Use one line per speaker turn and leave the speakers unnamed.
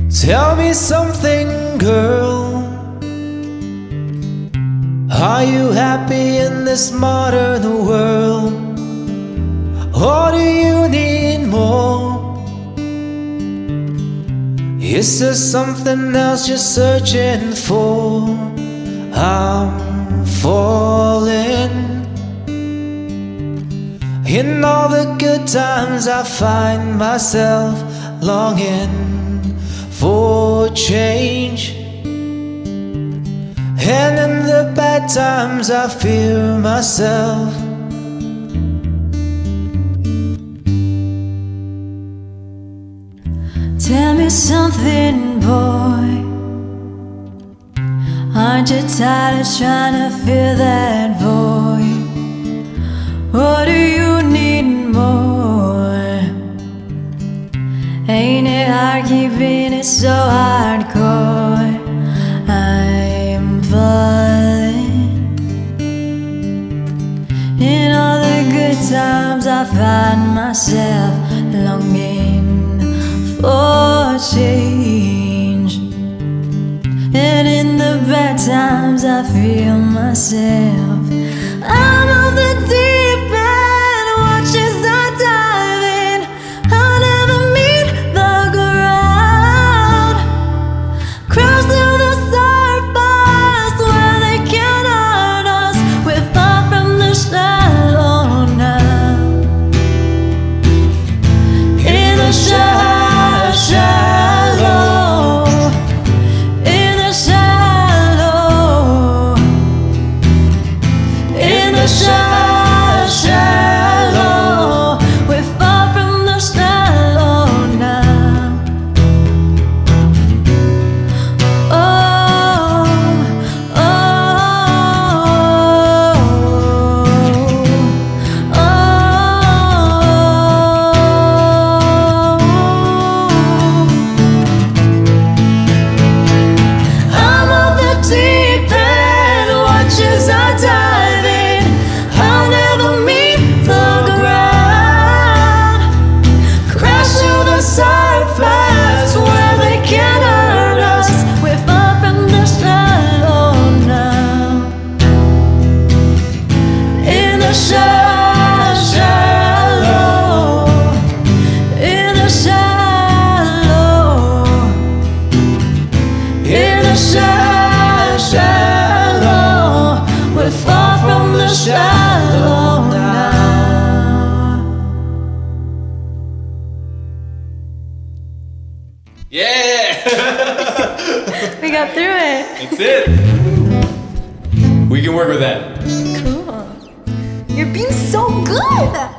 Tell me something, girl. Are you happy in this modern world? Or do you need more? Is there something else you're searching for? I'm falling. In all the good times I find myself longing for change, and in the bad times I fear myself.
Tell me something, boy. Aren't you tired of trying to fill that void? Or do you need more? Ain't it hard keeping it so hardcore? I'm falling. In all the good times I find myself longing for change, and in the bad times I feel myself. I'm on the deep end, watch as I dive in. I'll never meet the ground. Crash through the surface where they can't hurt us. We're far from the shallow now. In the shallow, in the shallow, in the shallow, we're far from the shallow now. Oh, oh, oh, oh. I'm off the deep end, watch as I dive in. I'll never meet the ground. Crash to the surface where they can't hurt us. We're far from the shallow now. In the shallow, in the shallow, in the shallow, we're far from the shallow now.
Yeah!
We got through it.
That's it. We can work with that.
Cool. You're being so good.